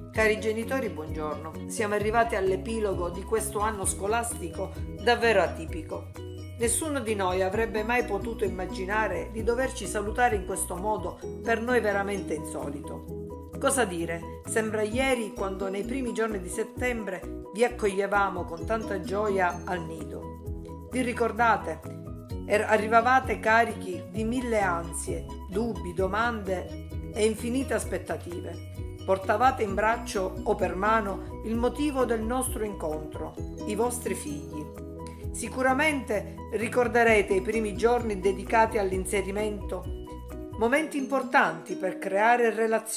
Cari genitori, buongiorno. Siamo arrivati all'epilogo di questo anno scolastico davvero atipico. Nessuno di noi avrebbe mai potuto immaginare di doverci salutare in questo modo, per noi veramente insolito. Cosa dire? Sembra ieri quando nei primi giorni di settembre vi accoglievamo con tanta gioia al nido. Vi ricordate? Arrivavate carichi di mille ansie, dubbi, domande e infinite aspettative. Portavate in braccio o per mano il motivo del nostro incontro, i vostri figli. Sicuramente ricorderete i primi giorni dedicati all'inserimento, momenti importanti per creare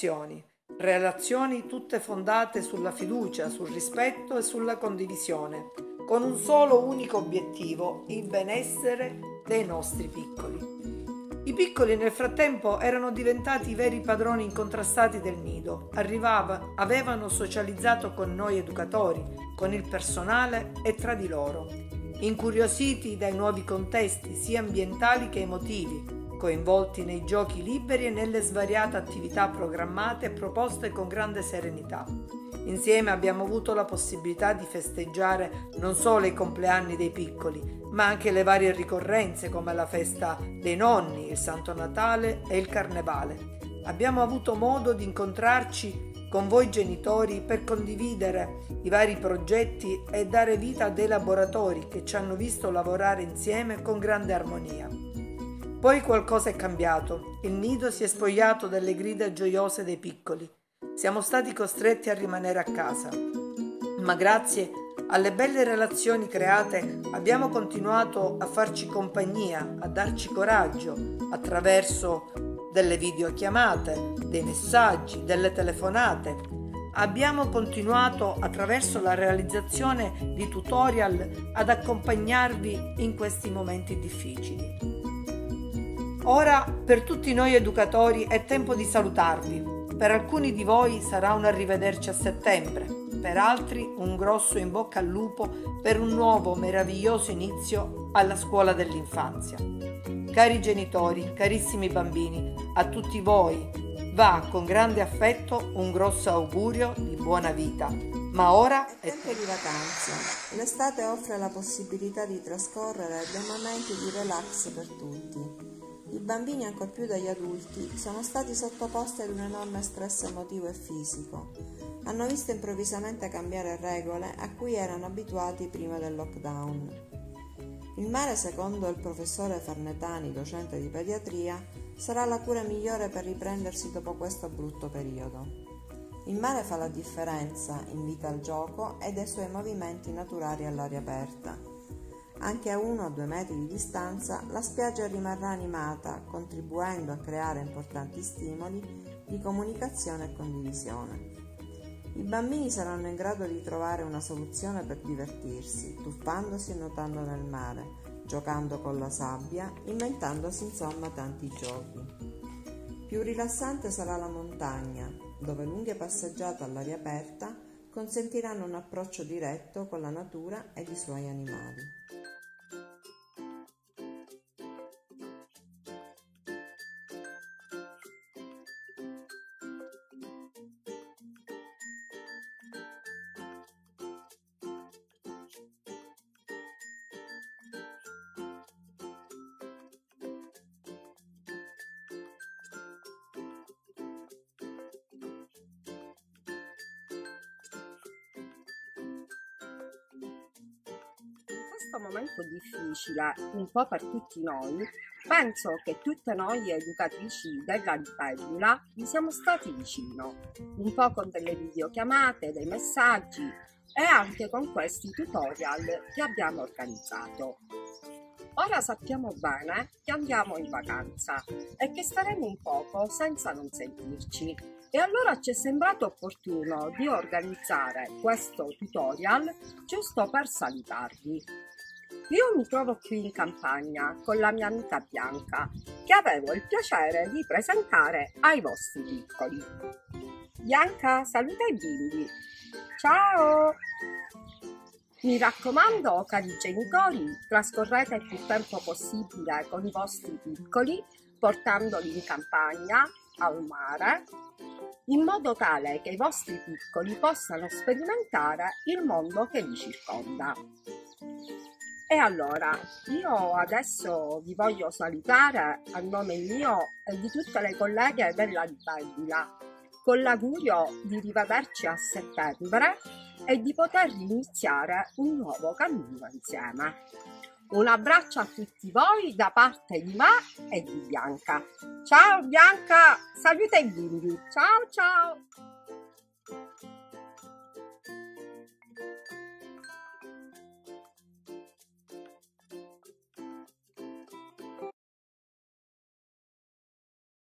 relazioni tutte fondate sulla fiducia, sul rispetto e sulla condivisione, con un solo unico obiettivo, il benessere dei nostri piccoli. I piccoli nel frattempo erano diventati i veri padroni incontrastati del nido, avevano socializzato con noi educatori, con il personale e tra di loro, incuriositi dai nuovi contesti sia ambientali che emotivi, coinvolti nei giochi liberi e nelle svariate attività programmate e proposte con grande serenità. Insieme abbiamo avuto la possibilità di festeggiare non solo i compleanni dei piccoli, ma anche le varie ricorrenze come la festa dei nonni, il Santo Natale e il Carnevale. Abbiamo avuto modo di incontrarci con voi genitori per condividere i vari progetti e dare vita a dei laboratori che ci hanno visto lavorare insieme con grande armonia. Poi qualcosa è cambiato, il nido si è spogliato delle grida gioiose dei piccoli. Siamo stati costretti a rimanere a casa, ma grazie alle belle relazioni create abbiamo continuato a farci compagnia, a darci coraggio attraverso delle videochiamate, dei messaggi, delle telefonate. Abbiamo continuato attraverso la realizzazione di tutorial ad accompagnarvi in questi momenti difficili. Ora per tutti noi educatori è tempo di salutarvi. Per alcuni di voi sarà un arrivederci a settembre, per altri un grosso in bocca al lupo per un nuovo meraviglioso inizio alla scuola dell'infanzia. Cari genitori, carissimi bambini, a tutti voi va con grande affetto un grosso augurio di buona vita. Ma ora è tempo di vacanze. L'estate offre la possibilità di trascorrere dei momenti di relax per tutti. I bambini, ancor più degli adulti, sono stati sottoposti ad un enorme stress emotivo e fisico. Hanno visto improvvisamente cambiare regole a cui erano abituati prima del lockdown. Il mare, secondo il professore Farnetani, docente di pediatria, sarà la cura migliore per riprendersi dopo questo brutto periodo. Il mare fa la differenza, invita al gioco e dai suoi movimenti naturali all'aria aperta. Anche a 1 o 2 metri di distanza la spiaggia rimarrà animata, contribuendo a creare importanti stimoli di comunicazione e condivisione. I bambini saranno in grado di trovare una soluzione per divertirsi, tuffandosi e nuotando nel mare, giocando con la sabbia, inventandosi insomma tanti giochi. Più rilassante sarà la montagna, dove lunghe passeggiate all'aria aperta consentiranno un approccio diretto con la natura ed i suoi animali. Questo momento difficile, un po' per tutti noi, penso che tutte noi educatrici della Libellula vi siamo stati vicino, un po' con delle videochiamate, dei messaggi e anche con questi tutorial che abbiamo organizzato. Ora sappiamo bene che andiamo in vacanza e che staremo un poco senza non sentirci. E allora ci è sembrato opportuno di organizzare questo tutorial giusto per salutarvi. Io mi trovo qui in campagna con la mia amica Bianca, che avevo il piacere di presentare ai vostri piccoli. Bianca, saluta i bimbi. Ciao! Mi raccomando, cari genitori, trascorrete il più tempo possibile con i vostri piccoli, portandoli in campagna, al mare, in modo tale che i vostri piccoli possano sperimentare il mondo che li circonda. E allora, io adesso vi voglio salutare a nome mio e di tutte le colleghe della Libellula, con l'augurio di rivederci a settembre e di poter iniziare un nuovo cammino insieme. Un abbraccio a tutti voi da parte di me e di Bianca. Ciao Bianca, saluta i bimbi. Ciao ciao.